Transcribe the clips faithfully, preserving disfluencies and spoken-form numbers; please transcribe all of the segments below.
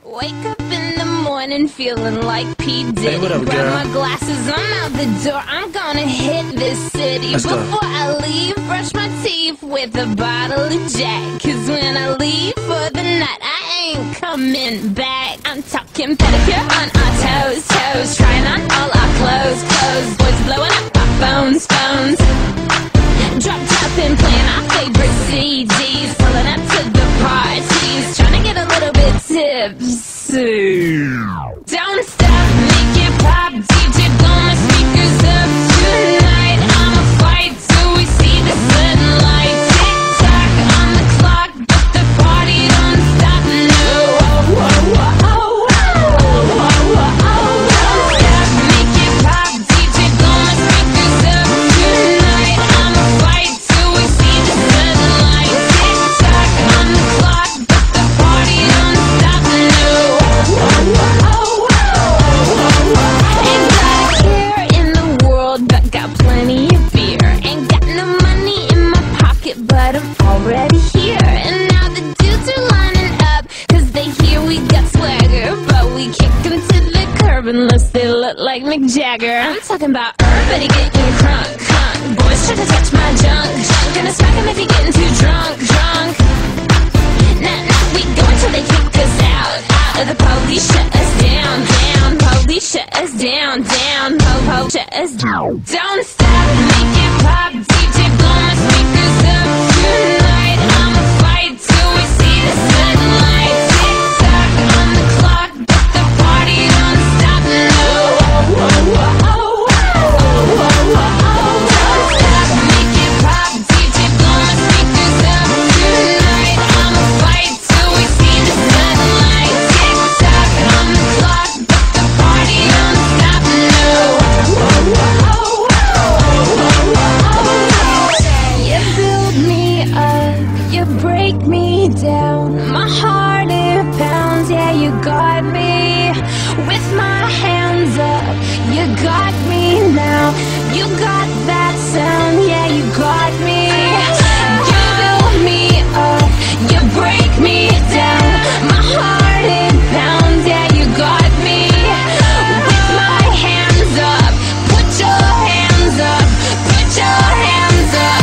Wake up in the morning feeling like P. Diddy. Hey, what up, Grab girl? my glasses, I'm out the door. I'm gonna hit this city. Let's go. Before I leave, brush my teeth with a bottle of Jack. Cause when I leave for the night, I ain't coming back. I'm talking pedicure on our toes, toes. Trying on all our clothes, clothes. Boys blowing up our phones, phones. Drop top and playing our favorite C Ds. Pulling up to the parties. Trying to get a little bit tipsy. Don't stop, make it pop. D J blow my speakers up tonight. I'ma fight till we see the sunlight. Tick tock on the clock, but the party don't stop. No. Oh, oh, oh, oh, oh, oh, oh, oh. Don't stop, make it pop. D J blow my speakers up tonight. I'ma fight till we see the sunlight. Tick tock on the clock, but the party don't stop. No. Oh, oh, oh, oh. Ain't got a care in the world, but got plenty of beer. Ain't got no money in my pocket, but I'm already here. And now the dudes are lining up, cause they hear we got swagger. But we kick them to the curb unless they look like Mick Jagger. I'm talking about everybody getting crunk, crunk. Boys try to touch my junk, junk. Gonna smack him if he getting too drunk, drunk. Nah, nah, we go until they kick us out, out. Or the police shut us down, down. Police shut us down, down. Po, po, shut us down. Don't stop, make it pop. D J blow my speakers up tonight. I'ma fight till we see the sunlight. Tick tock on the clock, but the party don't stop. No. Oh, oh, oh, oh, oh, oh, oh. Don't stop, make it pop. D J blow my speakers up tonight. I'ma fight till we see the sunlight. Tick tock on the clock, but the party don't stop. No. Oh, oh, oh, oh, oh. You build me up, you break me down. My heart it pounds, yeah, you got me. With my hands up, you got me now. You got that sound, yeah, you got me. You build me up, you break me down. My heart it pounds, yeah, you got me. With my hands up, put your hands up, put your hands up.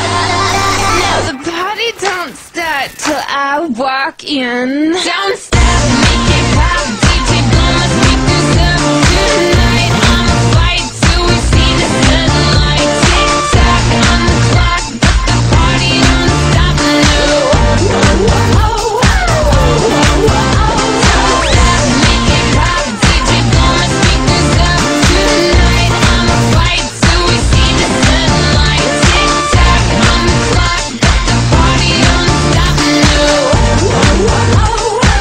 Now the party don't start till I walk in. Don't stop, make it pop. D J blow my speakers up tonight. I'ma fight till we see the sunlight. Tick tock on the clock, but the party don't stop. No. Oh, oh, oh, oh, oh, oh. Don't stop, make it pop. D J blow my speakers up tonight. I'ma fight till we see the sunlight. Tick tock on the clock, but the party don't stop. No. Oh, oh, oh, oh.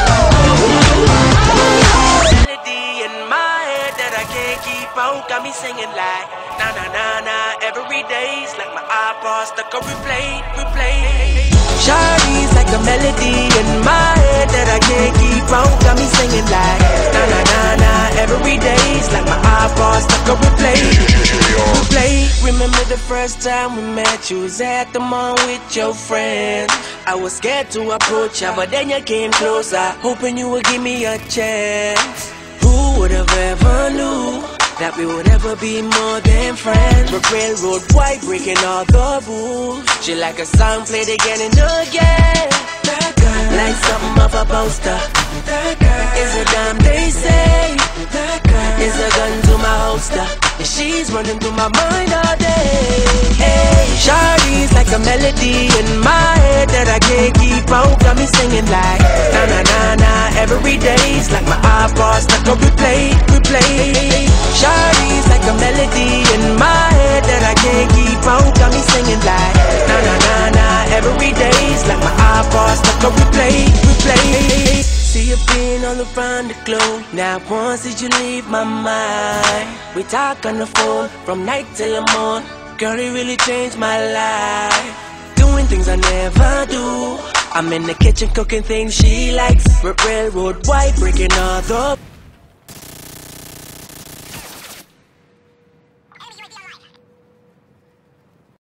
Melody in my head that I can't keep out, got me singing like na na na na. Every day's like my iPod stuck on replay, replay. Shawty's like a melody in my head that I can't keep out, got me singing like na na na na. Every day's like my iPod stuck on replay, replay. Remember the first time we met, you was at the mall with your friends. I was scared to approach ya, but then you came closer, hoping you would give me a chance. Who would have ever knew that we would ever be more than friends? We're railroad white, breaking all the rules. She like a song played again and again. That girl, like something off a poster. That girl is a damn they say. That girl is a gun to my holster, and she's running through my mind all day. Hey, Shawty's like a melody in my head that I can't keep out, got me singing like na na na na. Every day's like my iPod stuck on replay, replay. Shawty's like a melody in my head that I can't keep out, got me singing like na na na na. Every day's like my iPod stuck on replay, replay. See you been all around the globe, not once did you leave my mind. We talk on the phone from night till the morning. Girl, it really changed my life. Doing things I never do. I'm in the kitchen cooking things she likes. Railroad white, breaking all the